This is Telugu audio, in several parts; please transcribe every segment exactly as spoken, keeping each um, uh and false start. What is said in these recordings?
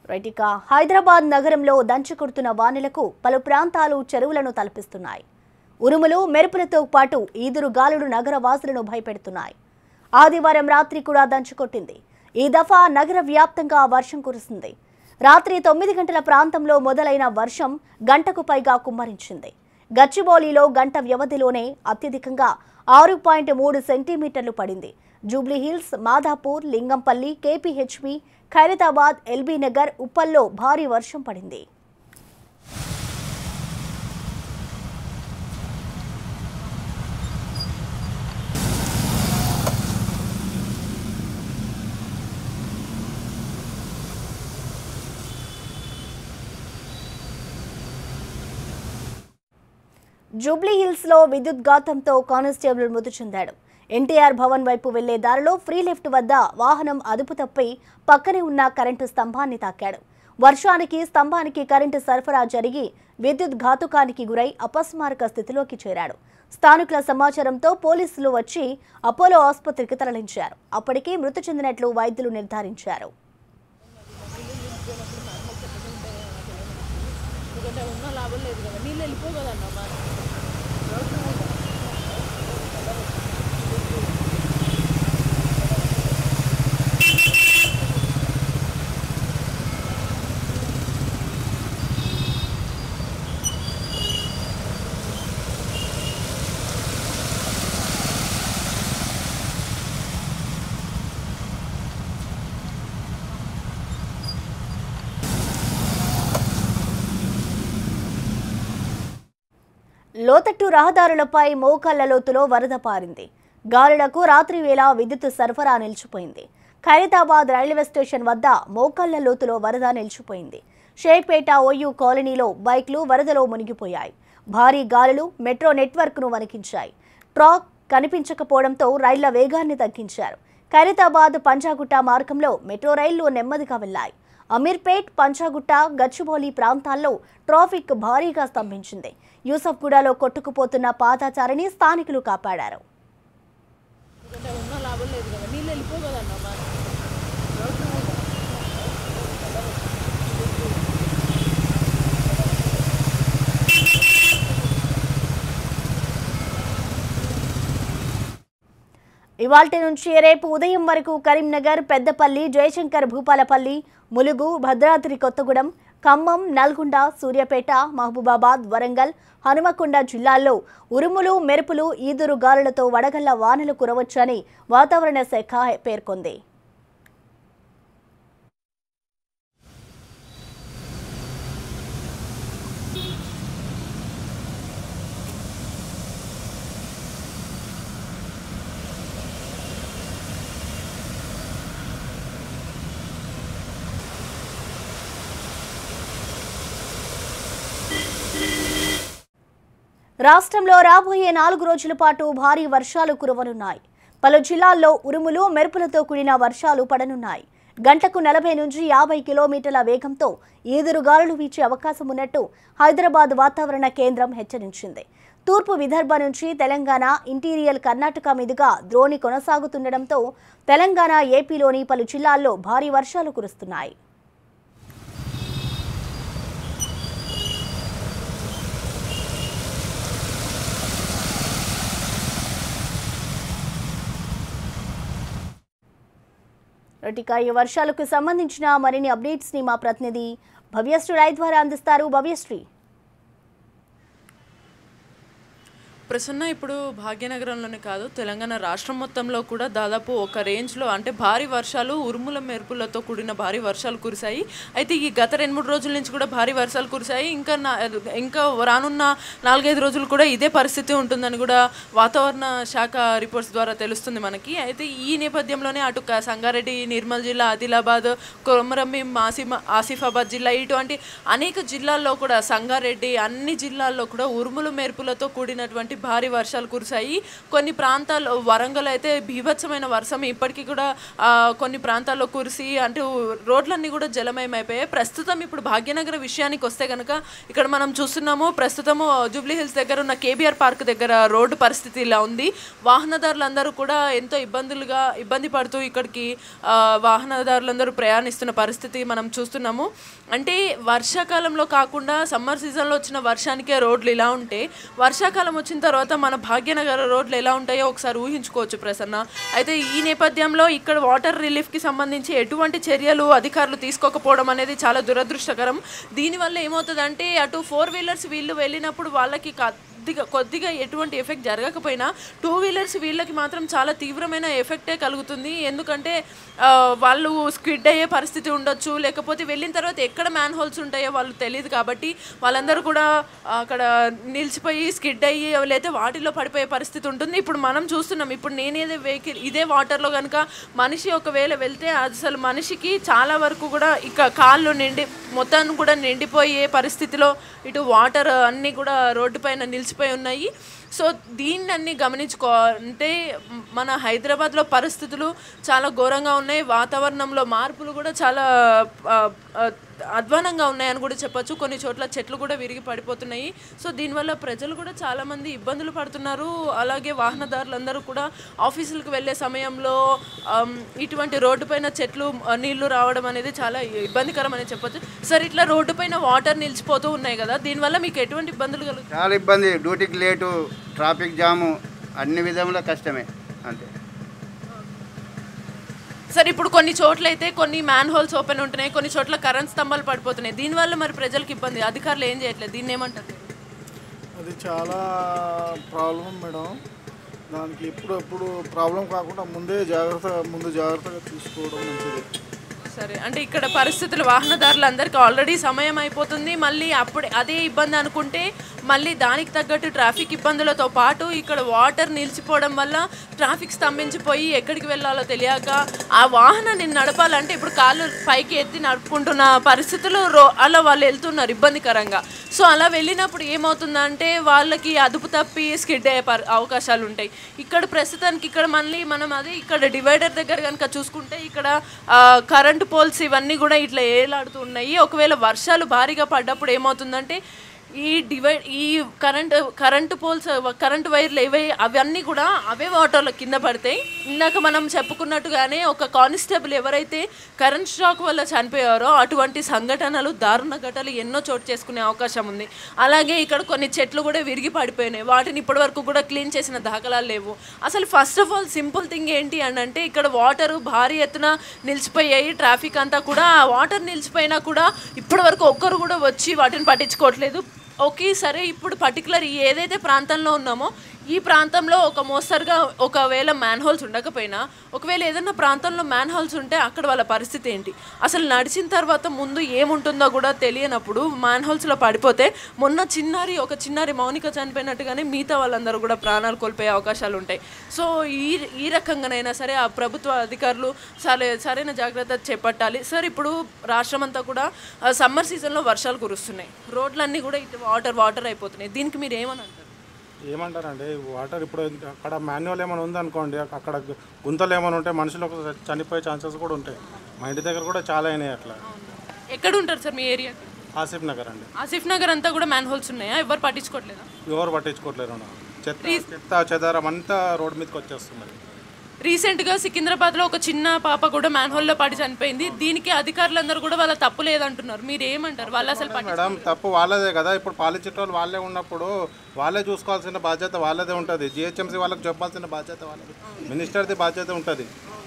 రైట్ ఇక హైదరాబాద్ నగరంలో దంచుకొడుతున్న వానలకు పలు ప్రాంతాలు చెరువులను తలపిస్తున్నాయి. ఉరుములు మెరుపులతో పాటు ఈదురు గాలులు నగర వాసులను భయపెడుతున్నాయి. ఆదివారం రాత్రి కూడా దంచుకొట్టింది. ఈ దఫా నగర వ్యాప్తంగా వర్షం కురిసింది. రాత్రి తొమ్మిది గంటల ప్రాంతంలో మొదలైన వర్షం గంటకు పైగా కుమ్మరించింది. గచ్చిబౌలిలో గంట వ్యవధిలోనే అత్యధికంగా ఆరు పాయింట్ మూడు సెంటీమీటర్లు పడింది. జూబ్లీహిల్స్, మాధాపూర్, లింగంపల్లి, కేపీహెచ్పీ, ఖైరతాబాద్, ఎల్బీ నగర్, ఉప్పల్లో భారీ వర్షం పడింది. జూబ్లీహిల్స్ లో విద్యుత్ ఘాతంతో కానిస్టేబుల్ మృతి చెందాడు. ఎన్టీఆర్ భవన్ వైపు వెళ్లే దారిలో ఫ్రీ లిఫ్ట్ వద్ద వాహనం అదుపు తప్పి పక్కనే ఉన్న కరెంటు స్తంభాన్ని తాకాడు. వర్షానికి స్తంభానికి కరెంటు సరఫరా జరిగి విద్యుత్ ఘాతుకానికి గురై అపస్మారక స్థితిలోకి చేరాడు. స్థానికుల సమాచారంతో పోలీసులు వచ్చి అపోలో ఆసుపత్రికి తరలించారు. అప్పటికే మృతి చెందినట్లు వైద్యులు నిర్ధారించారు. లోతట్టు రహదారులపై మోకాళ్ల లోతులో వరద పారింది. గాలులకు రాత్రి వేళ విద్యుత్ సరఫరా నిలిచిపోయింది. ఖైరతాబాద్ రైల్వే స్టేషన్ వద్ద మోకాళ్ల లోతులో వరద నిలిచిపోయింది. షేక్పేట ఓయూ కాలనీలో బైక్లు వరదలో మునిగిపోయాయి. భారీ గాలులు మెట్రో నెట్వర్క్ను వణికించాయి. ట్రాక్ కనిపించకపోవడంతో రైళ్ల వేగాన్ని తగ్గించారు. ఖైరతాబాద్ పంజాగుట్ట మార్గంలో మెట్రో రైళ్లు నెమ్మదిగా వెళ్లాయి. అమీర్పేట్, పంజాగుట్ట, గచ్చిబౌలి ప్రాంతాల్లో ట్రాఫిక్ భారీగా స్తంభించింది. యూసఫ్గూడలో కొట్టుకుపోతున్న పాదచారిని స్థానికులు కాపాడారు. ఇవాల్టి నుంచి రేపు ఉదయం వరకు కరీంనగర్, పెద్దపల్లి, జయశంకర్ భూపాలపల్లి, ములుగు, భద్రాద్రి కొత్తగూడెం, ఖమ్మం, నల్గొండ, సూర్యాపేట, మహబూబాబాద్, వరంగల్, హనుమకొండ జిల్లాల్లో ఉరుములు మెరుపులు ఈదురు గాలులతో వడగళ్ల వానలు కురవచ్చని వాతావరణ శాఖ పేర్కొంది. రాష్ట్రంలో రాబోయే నాలుగు రోజుల పాటు భారీ వర్షాలు కురవనున్నాయి. పలు జిల్లాల్లో ఉరుములు మెరుపులతో కూడిన వర్షాలు పడనున్నాయి. గంటకు నలభై నుంచి యాభై కిలోమీటర్ల వేగంతో ఈదురుగాలులు వీచే అవకాశం ఉన్నట్టు హైదరాబాద్ వాతావరణ కేంద్రం హెచ్చరించింది. తూర్పు విదర్భ నుంచి తెలంగాణ, ఇంటీరియర్ కర్ణాటక మీదుగా ద్రోణి కొనసాగుతుండటంతో తెలంగాణ, ఏపీలోని పలు జిల్లాల్లో భారీ వర్షాలు కురుస్తున్నాయి. ఇక ఈ వర్షాలకు సంబంధించిన మరిన్ని అప్డేట్స్ ని మా ప్రతినిధి భవ్యశ్రీ లైవ్ ద్వారా అందిస్తారు. భవ్యశ్రీ, ప్రసన్న, ఇప్పుడు భాగ్యనగరంలోనే కాదు తెలంగాణ రాష్ట్రం మొత్తంలో కూడా దాదాపు ఒక రేంజ్లో అంటే భారీ వర్షాలు, ఉరుముల మెరుపులతో కూడిన భారీ వర్షాలు కురిశాయి. అయితే ఈ గత రెండు మూడు రోజుల నుంచి కూడా భారీ వర్షాలు కురిశాయి. ఇంకా ఇంకా రానున్న నాలుగైదు రోజులు కూడా ఇదే పరిస్థితి ఉంటుందని కూడా వాతావరణ శాఖ రిపోర్ట్స్ ద్వారా తెలుస్తుంది మనకి. అయితే ఈ నేపథ్యంలోనే అటు సంగారెడ్డి, నిర్మల్ జిల్లా, ఆదిలాబాద్, కొమరంభీం, ఆసిఫా ఆసిఫాబాద్ జిల్లా ఇటువంటి అనేక జిల్లాల్లో కూడా, సంగారెడ్డి అన్ని జిల్లాల్లో కూడా ఉరుములు మెరుపులతో కూడినటువంటి భారీ వర్షాలు కురిశాయి. కొన్ని ప్రాంతాల్లో వరంగల్ అయితే బీభత్సమైన వర్షం ఇప్పటికీ కూడా కొన్ని ప్రాంతాల్లో కురిసి అంటే రోడ్లన్నీ కూడా జలమయమైపోయాయి. ప్రస్తుతం ఇప్పుడు భాగ్యనగర విషయానికి వస్తే కనుక ఇక్కడ మనం చూస్తున్నాము, ప్రస్తుతము జూబ్లీ హిల్స్ దగ్గర ఉన్న కేబీఆర్ పార్క్ దగ్గర రోడ్డు పరిస్థితి ఇలా ఉంది. వాహనదారులందరూ కూడా ఎంతో ఇబ్బందులుగా ఇబ్బంది పడుతూ ఇక్కడికి వాహనదారులందరూ ప్రయాణిస్తున్న పరిస్థితి మనం చూస్తున్నాము. అంటే వర్షాకాలంలో కాకుండా సమ్మర్ సీజన్లో వచ్చిన వర్షానికే రోడ్లు ఇలా ఉంటే వర్షాకాలం వచ్చిన తర్వాత మన భాగ్యనగర రోడ్లు ఎలా ఉంటాయో ఒకసారి ఊహించుకోవచ్చు ప్రసన్న. అయితే ఈ నేపథ్యంలో ఇక్కడ వాటర్ రిలీఫ్కి సంబంధించి ఎటువంటి చర్యలు అధికారులు తీసుకోకపోవడం అనేది చాలా దురదృష్టకరం. దీనివల్ల ఏమవుతుందంటే అటు ఫోర్ వీలర్స్ వీళ్ళు వెళ్ళినప్పుడు వాళ్ళకి కొద్దిగా కొద్దిగా ఎటువంటి ఎఫెక్ట్ జరగకపోయినా టూ వీలర్స్ వీళ్ళకి మాత్రం చాలా తీవ్రమైన ఎఫెక్టే కలుగుతుంది. ఎందుకంటే వాళ్ళు స్కిడ్ అయ్యే పరిస్థితి ఉండొచ్చు, లేకపోతే వెళ్ళిన తర్వాత ఎక్కడ మ్యాన్ హోల్స్ ఉంటాయో వాళ్ళు తెలియదు కాబట్టి వాళ్ళందరూ కూడా అక్కడ నిలిచిపోయి స్కిడ్ అయ్యి లేకపోతే వాటిలో పడిపోయే పరిస్థితి ఉంటుంది. ఇప్పుడు మనం చూస్తున్నాం, ఇప్పుడు నేనేదే వెహికల్ ఇదే వాటర్లో కనుక మనిషి ఒకవేళ వెళ్తే అసలు మనిషికి చాలా వరకు కూడా ఇక కాళ్ళు నిండి మొత్తాన్ని కూడా నిండిపోయే పరిస్థితిలో ఇటు వాటర్ అన్నీ కూడా రోడ్డు పైన నిలిచిపోయి ఉన్నాయి. సో దీన్ని అన్ని గమనించుకో అంటే మన హైదరాబాద్లో పరిస్థితులు చాలా ఘోరంగా ఉన్నాయి. వాతావరణంలో మార్పులు కూడా చాలా అధ్వానంగా ఉన్నాయని కూడా చెప్పొచ్చు. కొన్ని చోట్ల చెట్లు కూడా విరిగి పడిపోతున్నాయి. సో దీనివల్ల ప్రజలు కూడా చాలామంది ఇబ్బందులు పడుతున్నారు. అలాగే వాహనదారులందరూ కూడా ఆఫీసులకు వెళ్ళే సమయంలో ఇటువంటి రోడ్డు పైన చెట్లు నీళ్లు రావడం అనేది చాలా ఇబ్బందికరం అని చెప్పొచ్చు. సరే, ఇట్లా రోడ్డు పైన వాటర్ నిలిచిపోతూ ఉన్నాయి కదా, దీనివల్ల మీకు ఎటువంటి ఇబ్బందులు కలుగుతాయి? చాలా ఇబ్బంది, డ్యూటీకి లేటు, ట్రాఫిక్ జాము, అన్ని విధంగా కష్టమే అంతే. సరే, ఇప్పుడు కొన్ని చోట్ల అయితే కొన్ని మ్యాన్ హోల్స్ ఓపెన్ ఉంటున్నాయి, కొన్ని చోట్ల కరెంట్ స్తంభాలు పడిపోతున్నాయి. దీనివల్ల మరి ప్రజలకు ఇబ్బంది, అధికారులు ఏం చేయట్లేదు, దీన్ని ఏమంటారు? అది చాలా ప్రాబ్లం మేడం. దానికి ఎప్పుడు ఎప్పుడు ప్రాబ్లం కాకుండా ముందే జాగ్రత్త ముందు జాగ్రత్తగా తీసుకోవడం మంచిది. సరే, అంటే ఇక్కడ పరిస్థితులు వాహనదారులందరికీ ఆల్రెడీ సమయం అయిపోతుంది, మళ్ళీ అప్పుడే అదే ఇబ్బంది అనుకుంటే మళ్ళీ దానికి తగ్గట్టు ట్రాఫిక్ ఇబ్బందులతో పాటు ఇక్కడ వాటర్ నిలిచిపోవడం వల్ల ట్రాఫిక్ స్తంభించిపోయి ఎక్కడికి వెళ్ళాలో తెలియక ఆ వాహనాన్ని నడపాలంటే ఇప్పుడు కాళ్ళు పైకి ఎత్తి నడుపుకుంటున్న పరిస్థితులు రో అలా వాళ్ళు వెళ్తున్నారు ఇబ్బందికరంగా. సో అలా వెళ్ళినప్పుడు ఏమవుతుందంటే వాళ్ళకి అదుపు తప్పి స్కిడ్ అయ్యే అవకాశాలు ఉంటాయి. ఇక్కడ ప్రస్తుతానికి ఇక్కడ మళ్ళీ మనం అది ఇక్కడ డివైడర్ దగ్గర కనుక చూసుకుంటే ఇక్కడ కరెంటు పోల్స్ ఇవన్నీ కూడా ఇట్లా ఏలాడుతూ ఉన్నాయి. ఒకవేళ వర్షాలు భారీగా పడ్డప్పుడు ఏమవుతుందంటే ఈ డివైడ్ ఈ కరెంట్ కరెంటు పోల్స్ కరెంటు వైర్లు ఏవై అవన్నీ కూడా అవే వాటర్లో కింద పడతాయి. ఇందాక మనం చెప్పుకున్నట్టుగానే ఒక కానిస్టేబుల్ ఎవరైతే కరెంట్ షాక్ వల్ల చనిపోయారో అటువంటి సంఘటనలు దారుణ ఘటనలు ఎన్నో చోటు చేసుకునే అవకాశం ఉంది. అలాగే ఇక్కడ కొన్ని చెట్లు కూడా విరిగి పడిపోయినాయి, వాటిని ఇప్పటివరకు కూడా క్లీన్ చేసిన దాఖలాలు లేవు. అసలు first of all simple thing ఏంటి అని అంటే ఇక్కడ వాటరు భారీ ఎత్తున నిలిచిపోయాయి, ట్రాఫిక్ అంతా కూడా ఆ వాటర్ నిలిచిపోయినా కూడా ఇప్పటివరకు ఒక్కరు కూడా వచ్చి వాటిని పట్టించుకోవట్లేదు. ఓకే, సరే, ఇప్పుడు పర్టికులర్ ఏదైతే ప్రాంతంలో ఉన్నామో ఈ ప్రాంతంలో ఒక మోస్తరుగా ఒకవేళ మ్యాన్ హోల్స్ ఉండకపోయినా ఒకవేళ ఏదైనా ప్రాంతంలో మ్యాన్ హోల్స్ ఉంటే అక్కడ వాళ్ళ పరిస్థితి ఏంటి, అసలు నడిచిన తర్వాత ముందు ఏముంటుందో కూడా తెలియనప్పుడు మ్యాన్ హోల్స్లో పడిపోతే మొన్న చిన్నారి ఒక చిన్నారి మౌనిక చనిపోయినట్టుగానే మిగతా వాళ్ళందరూ కూడా ప్రాణాలు కోల్పోయే అవకాశాలు ఉంటాయి. సో ఈ ఈ రకంగానైనా సరే ఆ ప్రభుత్వ అధికారులు సరే సరైన జాగ్రత్త చేపట్టాలి. సార్, ఇప్పుడు రాష్ట్రం అంతా కూడా సమ్మర్ సీజన్లో వర్షాలు కురుస్తున్నాయి, రోడ్లన్నీ కూడా ఇటు వాటర్ వాటర్ అయిపోతున్నాయి, దీనికి మీరు ఏమని అంటారు? ఏమంటారండి, వాటర్ ఇప్పుడు అక్కడ మాన్యువల్ ఏమైనా ఉందనుకోండి, అక్కడ గుంతలు ఏమైనా ఉంటే మనుషులకు చనిపోయే ఛాన్సెస్ కూడా ఉంటాయి. మా ఇంటి దగ్గర కూడా చాలా అయినాయి అట్లా. ఎక్కడ ఉంటారు సార్ మీ ఏరియా? ఆసిఫ్ నగర్ అండి. ఆసిఫ్ నగర్ అంతా కూడా మ్యాన్ హోల్స్ ఉన్నాయా? ఎవరు పట్టించుకోవట్లేదా? ఎవరు పట్టించుకోవట్లేరు. చెత్త చెత్త చెదారం అంతా రోడ్డు మీదకి వచ్చేస్తున్నది. రీసెంట్గా సికింద్రాబాద్లో ఒక చిన్న పాప కూడా మ్యాన్ హోల్లో పడి చనిపోయింది. దీనికి అధికారులందరూ కూడా వాళ్ళ తప్పు లేదంటున్నారు, మీరు ఏమంటారు? వాళ్ళు అసలు మేడం తప్పు వాళ్ళదే కదా. ఇప్పుడు పాలించేటోళ్ళు వాళ్ళే ఉన్నప్పుడు వాళ్ళే చూసుకోవాల్సిన బాధ్యత వాళ్ళదే ఉంటుంది. జిహెచ్ఎంసీ వాళ్ళకి చెప్పాల్సిన బాధ్యత వాళ్ళది, మినిస్టర్ది బాధ్యత ఉంటుంది,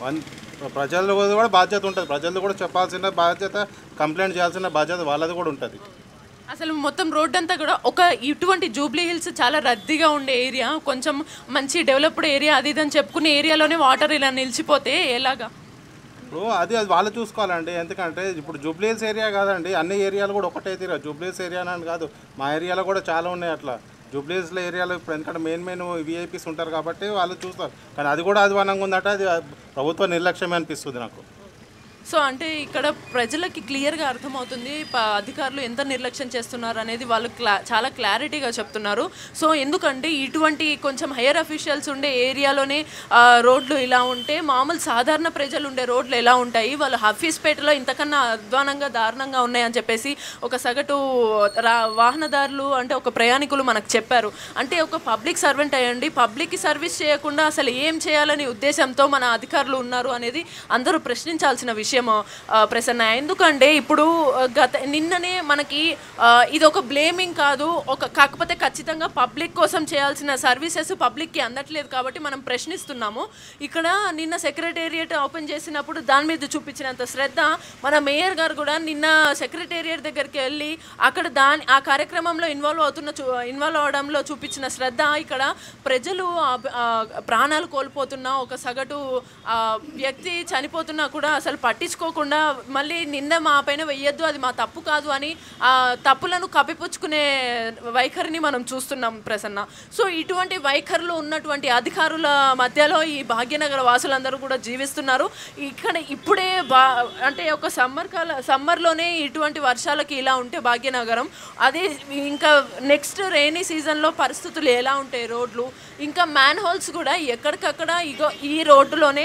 ప్రజలు కూడా బాధ్యత ఉంటుంది, ప్రజలు కూడా చెప్పాల్సిన బాధ్యత, కంప్లైంట్ చేయాల్సిన బాధ్యత వాళ్ళది కూడా ఉంటుంది. అసలు మొత్తం రోడ్ అంతా కూడా ఒక ఇటువంటి జూబ్లీ హిల్స్ చాలా రద్దీగా ఉండే ఏరియా, కొంచెం మంచి డెవలప్డ్ ఏరియా అది ఇదని చెప్పుకునే ఏరియాలోనే వాటర్ ఇలా నిలిచిపోతే ఎలాగా? ఇప్పుడు అది అది వాళ్ళు చూసుకోవాలండి. ఎందుకంటే ఇప్పుడు జూబ్లీ హిల్స్ ఏరియా కాదండి, అన్ని ఏరియాలు కూడా ఒకటే తీరా. జూబ్లీ హిల్స్ ఏరియా అని కాదు, మా ఏరియాలో కూడా చాలా ఉన్నాయి అట్లా. జూబ్లీ హిల్స్లో ఏరియాలో ఇప్పుడు ఎందుకంటే మెయిన్ మెయిన్ విఐపీస్ ఉంటారు కాబట్టి వాళ్ళు చూస్తారు, కానీ అది కూడా అధ్వానంగా ఉందట. అది ప్రభుత్వ నిర్లక్ష్యమే అనిపిస్తుంది నాకు. సో అంటే ఇక్కడ ప్రజలకి క్లియర్గా అర్థమవుతుంది ప అధికారులు ఎంత నిర్లక్ష్యం చేస్తున్నారు అనేది వాళ్ళు క్లా చాలా క్లారిటీగా చెప్తున్నారు. సో ఎందుకంటే ఇటువంటి కొంచెం హైయర్ అఫీషియల్స్ ఉండే ఏరియాలోనే రోడ్లు ఇలా ఉంటే మామూలు సాధారణ ప్రజలు ఉండే రోడ్లు ఎలా ఉంటాయి, వాళ్ళు హఫీస్పేటలో ఇంతకన్నా అధ్వానంగా దారుణంగా ఉన్నాయని చెప్పేసి ఒక సగటు రా వాహనదారులు అంటే ఒక ప్రయాణికులు మనకు చెప్పారు. అంటే ఒక పబ్లిక్ సర్వెంట్ అయ్యండి పబ్లిక్కి సర్వీస్ చేయకుండా అసలు ఏం చేయాలని ఉద్దేశంతో మన అధికారులు ఉన్నారు అనేది అందరూ ప్రశ్నించాల్సిన విషయం ప్రసన్న. ఎందుకంటే ఇప్పుడు గత నిన్ననే మనకి ఇది ఒక బ్లేమింగ్ కాదు, ఒక కాకపోతే ఖచ్చితంగా పబ్లిక్ కోసం చేయాల్సిన సర్వీసెస్ పబ్లిక్కి అందట్లేదు కాబట్టి మనం ప్రశ్నిస్తున్నాము. ఇక్కడ నిన్న సెక్రటేరియట్ ఓపెన్ చేసినప్పుడు దాని మీద చూపించినంత శ్రద్ధ మన మేయర్ గారు కూడా నిన్న సెక్రటేరియట్ దగ్గరికి వెళ్ళి అక్కడ దాని ఆ కార్యక్రమంలో ఇన్వాల్వ్ అవుతున్న ఇన్వాల్వ్ అవడంలో చూపించిన శ్రద్ధ ఇక్కడ ప్రజలు ప్రాణాలు కోల్పోతున్న ఒక సగటు వ్యక్తి చనిపోతున్నా కూడా అసలు పట్టించుకోకుండా మళ్ళీ నింద మా పైన వెయ్యొద్దు అది మా తప్పు కాదు అని ఆ తప్పులను కప్పిపుచ్చుకునే వైఖరిని మనం చూస్తున్నాం ప్రసన్న. సో ఇటువంటి వైఖరులు ఉన్నటువంటి అధికారుల మధ్యలో ఈ భాగ్యనగర వాసులందరూ కూడా జీవిస్తున్నారు. ఇక్కడ ఇప్పుడే బా అంటే ఒక సమ్మర్ కాల సమ్మర్లోనే ఇటువంటి వర్షాలకి ఇలా ఉంటే భాగ్యనగరం, అదే ఇంకా నెక్స్ట్ రెయినీ సీజన్లో పరిస్థితులు ఎలా ఉంటాయి రోడ్లు, ఇంకా మ్యాన్ హోల్స్ కూడా ఎక్కడికక్కడ ఇగో ఈ రోడ్డులోనే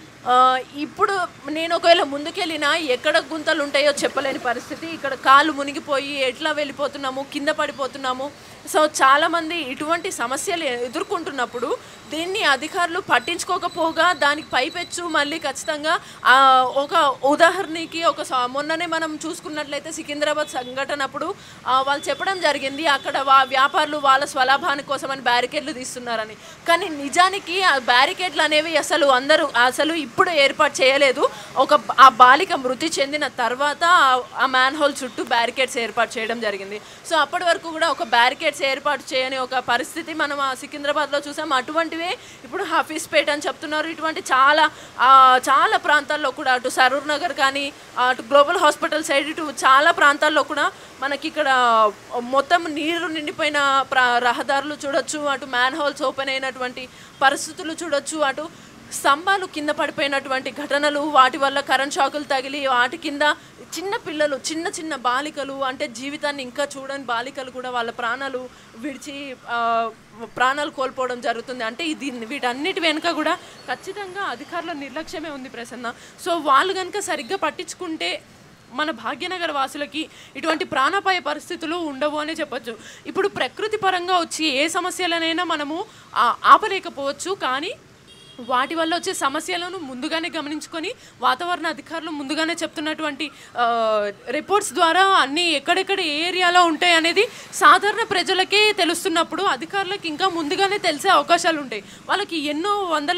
ఇప్పుడు నేను ఒకవేళ ముందుకెళ్ళినా ఎక్కడ గుంతలు ఉంటాయో చెప్పలేని పరిస్థితి. ఇక్కడ కాళ్ళు మునిగిపోయి ఎట్లా వెళ్ళిపోతున్నాము, కింద పడిపోతున్నాము. సో చాలామంది ఇటువంటి సమస్యలు ఎదుర్కొంటున్నప్పుడు దీన్ని అధికారులు పట్టించుకోకపోగా దానికి పైపెచ్చు మళ్ళీ ఖచ్చితంగా ఒక ఉదాహరణకి ఒక మొన్ననే మనం చూసుకున్నట్లయితే సికింద్రాబాద్ సంఘటనప్పుడు వాళ్ళు చెప్పడం జరిగింది అక్కడ వా వ్యాపారులు వాళ్ళ స్వలాభాని కోసమని బ్యారికేడ్లు తీస్తున్నారని. కానీ నిజానికి ఆ బ్యారికేడ్లు అనేవి అసలు అందరూ అసలు ఇప్పుడు ఏర్పాటు చేయలేదు. ఒక ఆ బాలిక మృతి చెందిన తర్వాత ఆ మ్యాన్ హోల్ చుట్టూ బ్యారికేడ్స్ ఏర్పాటు చేయడం జరిగింది. సో అప్పటి వరకు కూడా ఒక బ్యారికేడ్స్ ఏర్పాటు చేయని ఒక పరిస్థితి మనం సికింద్రాబాద్లో చూసాం. అటువంటివే ఇప్పుడు హఫీస్పేట్ అని చెప్తున్నారు. ఇటువంటి చాలా చాలా ప్రాంతాల్లో కూడా అటు సరూర్ నగర్ కానీ అటు గ్లోబల్ హాస్పిటల్ సైడ్ ఇటు చాలా ప్రాంతాల్లో కూడా మనకి ఇక్కడ మొత్తం నీరు నిండిపోయిన ప్రా రహదారులు చూడొచ్చు, అటు మ్యాన్ హోల్స్ ఓపెన్ అయినటువంటి పరిస్థితులు చూడొచ్చు, అటు స్తంభాలు కింద పడిపోయినటువంటి ఘటనలు, వాటి వల్ల కరెంట్ షాకులు తగిలి వాటి కింద చిన్న పిల్లలు చిన్న చిన్న బాలికలు అంటే జీవితాన్ని ఇంకా చూడని బాలికలు కూడా వాళ్ళ ప్రాణాలు విడిచి ప్రాణాలు కోల్పోవడం జరుగుతుంది. అంటే ఇది వీటన్నిటి వెనుక కూడా ఖచ్చితంగా అధికారుల నిర్లక్ష్యమే ఉంది ప్రసన్న. సో వాళ్ళు కనుక సరిగ్గా పట్టించుకుంటే మన భాగ్యనగర వాసులకి ఇటువంటి ప్రాణాపాయ పరిస్థితులు ఉండవు అనే చెప్పొచ్చు. ఇప్పుడు ప్రకృతి పరంగా వచ్చి ఏ సమస్యలనైనా మనము ఆపలేకపోవచ్చు, కానీ వాటి వల్ల వచ్చే సమస్యలను ముందుగానే గమనించుకొని వాతావరణ అధికారులు ముందుగానే చెప్తున్నటువంటి రిపోర్ట్స్ ద్వారా అన్నీ ఎక్కడెక్కడ ఏ ఏరియాలో ఉంటాయి అనేది సాధారణ ప్రజలకే తెలుస్తున్నప్పుడు అధికారులకు ఇంకా ముందుగానే తెలిసే అవకాశాలు ఉంటాయి. వాళ్ళకి ఎన్నో వందల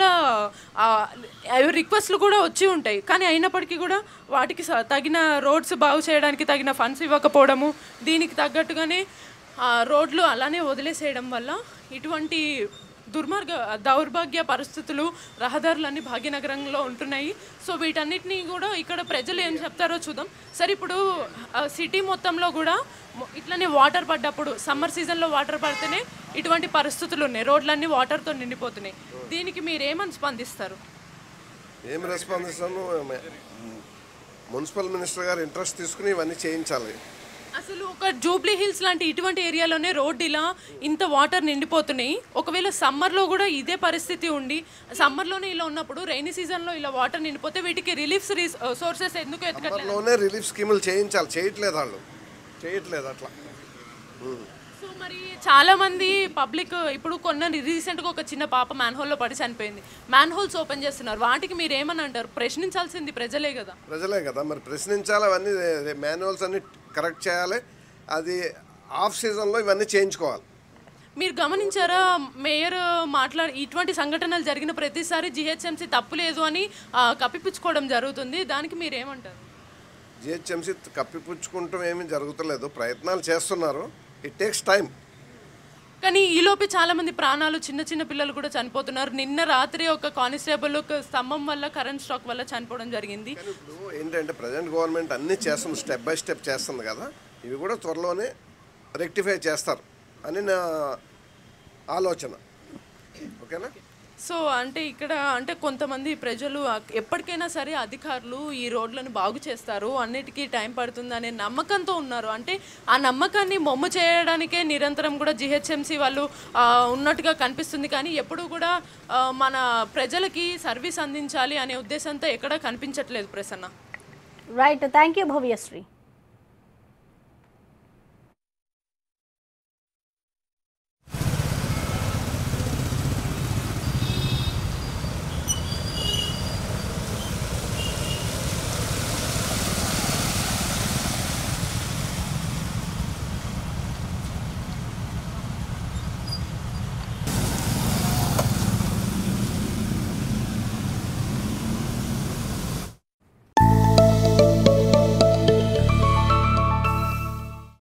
రిక్వెస్ట్లు కూడా వచ్చి ఉంటాయి, కానీ అయినప్పటికీ కూడా వాటికి తగిన రోడ్స్ బాగు చేయడానికి తగిన ఫండ్స్ ఇవ్వకపోవడము, దీనికి తగ్గట్టుగానే రోడ్లు అలానే వదిలేసేయడం వల్ల ఇటువంటి దుర్మార్గ దౌర్భాగ్య పరిస్థితులు రహదారులన్నీ భాగ్యనగరంలో ఉంటున్నాయి. సో వీటన్నిటినీ కూడా ఇక్కడ ప్రజలు ఏం చెప్తారో చూద్దాం. సరే ఇప్పుడు సిటీ మొత్తంలో కూడా ఇట్లనే వాటర్ పడ్డప్పుడు సమ్మర్ సీజన్లో వాటర్ పడితేనే ఇటువంటి పరిస్థితులు ఉన్నాయి, రోడ్లన్నీ వాటర్తో నిండిపోతున్నాయి. దీనికి మీరు ఏమని స్పందిస్తారు? ఏం రెస్పాన్సిస్తాను, మున్సిపల్ మినిస్టర్ గారు ఇంట్రెస్ట్ తీసుకుని ఇవన్నీ చేయించాలి. అసలు ఒక జూబ్లీ హిల్స్ లాంటి ఇటువంటి ఏరియాలోనే రోడ్డు ఇలా ఇంత వాటర్ నిండిపోతున్నాయి. ఒకవేళ సమ్మర్లో కూడా ఇదే పరిస్థితి ఉండి సమ్మర్లోనే ఇలా ఉన్నప్పుడు రైనీ సీజన్లో ఇలా వాటర్ నిండిపోతే వీటికి రిలీఫ్ సోర్సెస్ ఎందుకు ఎత్తుకట్లేదు? రిలీఫ్ స్కీములు చేయించాలి, చేయట్లేదు, వాళ్ళు చేయట్లేదు అట్లా. సో మరి చాలా మంది పబ్లిక్ ఇప్పుడు కొన్న రీసెంట్గా ఒక చిన్న పాప మ్యాన్ హోల్లో పడి చనిపోయింది, మ్యాన్ హోల్స్ ఓపెన్ చేస్తున్నారు, వాటికి మీరు ఏమని అంటారు? ప్రశ్నించాల్సింది ప్రజలే కదా. ప్రజలే కదా మరి ప్రశ్నించాలి, అవన్నీ మ్యాన్ హోల్స్ అన్ని కరెక్ట్ చేయాలి, అది ఆఫ్ సీజన్లో ఇవన్నీ చేయించుకోవాలి. మీరు గమనించారా మేయర్ మాట్లాడి ఇటువంటి సంఘటనలు జరిగిన ప్రతిసారి జిహెచ్ఎంసీ తప్పు లేదు అని కప్పిపుచ్చుకోవడం జరుగుతుంది, దానికి మీరు ఏమంటారు? జిహెచ్ఎంసీ కప్పిపుచ్చుకుంటూ ఏమీ జరుగుతలేదు, ప్రయత్నాలు చేస్తున్నారు, ఇట్ టేక్స్ టైం. కానీ ఈలోపే చాలా మంది ప్రాణాలు చిన్న చిన్న పిల్లలు కూడా చనిపోతున్నారు. నిన్న రాత్రి ఒక కానిస్టేబుల్ ఒక స్తంభం వల్ల కరెంట్ స్ట్రోక్ వల్ల చనిపోవడం జరిగింది. ఇప్పుడు ఏంటంటే ప్రజెంట్ గవర్నమెంట్ అన్నీ చేస్తుంది, స్టెప్ బై స్టెప్ చేస్తుంది కదా, ఇవి కూడా త్వరలోనే రెక్టిఫై చేస్తారు అని నా ఆలోచన. ఓకేనా? సో అంటే ఇక్కడ అంటే కొంతమంది ప్రజలు ఎప్పటికైనా సరే అధికారులు ఈ రోడ్లను బాగు చేస్తారు, అన్నిటికీ టైం పడుతుంది అనే నమ్మకంతో ఉన్నారు. అంటే ఆ నమ్మకాన్ని మొమ్ము చేయడానికే నిరంతరం కూడా జిహెచ్ఎంసీ వాళ్ళు ఉన్నట్టుగా కనిపిస్తుంది. కానీ ఎప్పుడు కూడా మన ప్రజలకి సర్వీస్ అందించాలి అనే ఉద్దేశంతో ఎక్కడా కనిపించట్లేదు Prasanna. Right, thank you Bhavyasri.